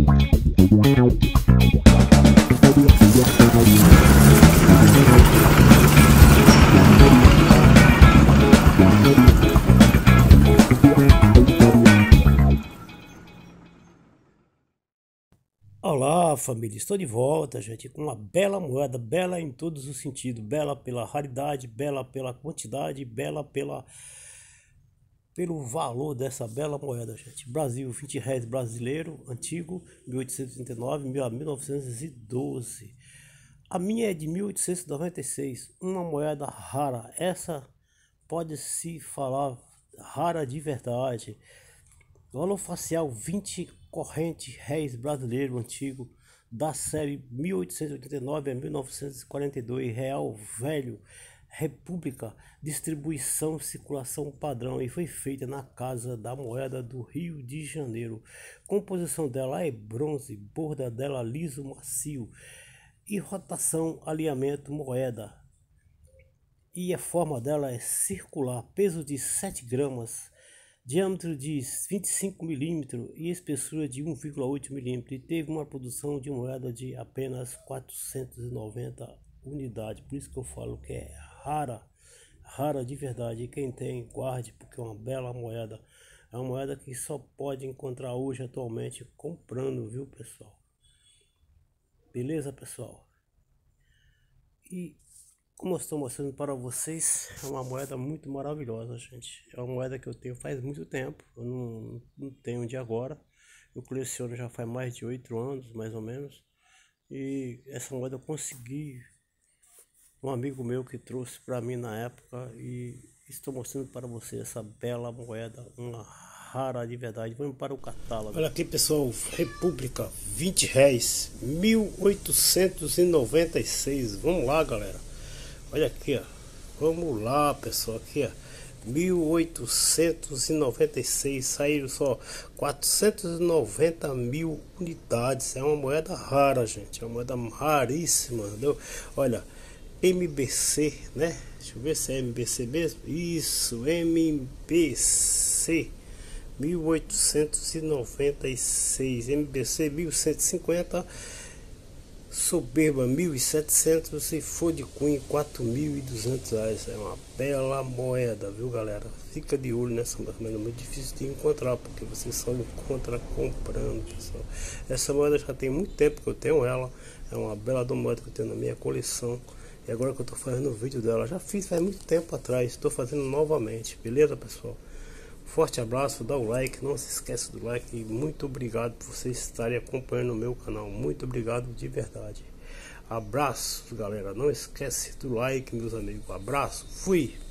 Olá família, estou de volta, gente, com uma bela moeda, bela em todos os sentidos, bela pela raridade, bela pela quantidade, bela pelo valor dessa bela moeda, gente. Brasil, R$ 20 brasileiro, antigo, 1839 a 1912. A minha é de 1896, uma moeda rara, essa pode se falar rara de verdade. Valor facial 20 corrente réis brasileiro antigo da série 1889 a 1942, real velho, república, distribuição, circulação padrão, e foi feita na Casa da Moeda do Rio de Janeiro. Composição dela é bronze, borda dela liso macio e rotação alinhamento moeda. E a forma dela é circular, peso de 7 gramas, diâmetro de 25 milímetros e espessura de 1,8 milímetros, e teve uma produção de moeda de apenas 490 unidades. Por isso que eu falo que é rara, rara de verdade. E quem tem, guarde, porque é uma bela moeda. É uma moeda que só pode encontrar hoje atualmente comprando, viu pessoal? Beleza, pessoal? E como eu estou mostrando para vocês, é uma moeda muito maravilhosa, gente. É uma moeda que eu tenho faz muito tempo, eu não tenho de agora. Eu coleciono já faz mais de 8 anos, mais ou menos. E essa moeda eu consegui, um amigo meu que trouxe para mim na época, e estou mostrando para vocês essa bela moeda, uma rara de verdade. Vamos para o catálogo. Olha aqui pessoal, República, R$ 20, 1896. Vamos lá galera. Olha aqui, ó. Vamos lá, pessoal. Aqui, ó. 1896. Saíram só 490 mil unidades. É uma moeda rara, gente. É uma moeda raríssima, entendeu? Olha, MBC, né? Deixa eu ver se é MBC mesmo. Isso, MBC. 1896. MBC 1150. Soberba 1.700 e for de Cunha R$ 4.200. É uma bela moeda, viu galera? Fica de olho nessa moeda, é muito difícil de encontrar, porque você só encontra comprando, pessoal. Essa moeda já tem muito tempo que eu tenho ela. É uma bela moeda que eu tenho na minha coleção. E agora que eu tô fazendo o vídeo dela, já fiz faz muito tempo atrás, estou fazendo novamente, beleza pessoal? Forte abraço, dá o like, não se esqueça do like, e muito obrigado por vocês estarem acompanhando o meu canal, muito obrigado de verdade. Abraço galera, não esquece do like meus amigos, abraço, fui!